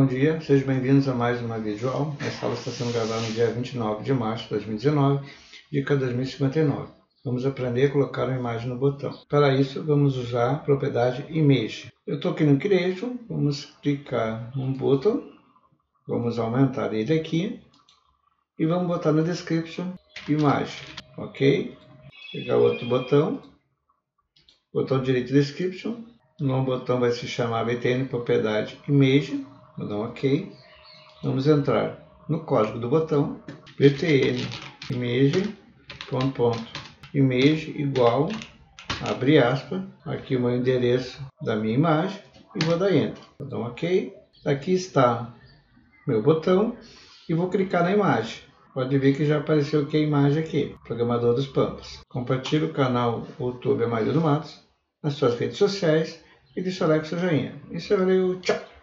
Bom dia, sejam bem-vindos a mais uma videoaula. Essa aula está sendo gravada no dia 29 de março de 2019, dica 2059. Vamos aprender a colocar uma imagem no botão. Para isso, vamos usar a propriedade Image. Eu estou aqui no Creation, vamos clicar no botão, vamos aumentar ele aqui e vamos botar no Description Imagem, ok? Pegar o outro botão direito Description, o novo botão vai se chamar BTN Propriedade Image. Vou dar um OK. Vamos entrar no código do botão btn image image igual, abre aspas, aqui o meu endereço da minha imagem e vou dar Enter. Vou dar um OK. Aqui está meu botão e vou clicar na imagem. Pode ver que já apareceu aqui a imagem aqui, Programador dos Pampas. Compartilhe o canal YouTube Amarildo Matos nas suas redes sociais e deixa o like e seu joinha. Isso valeu, tchau!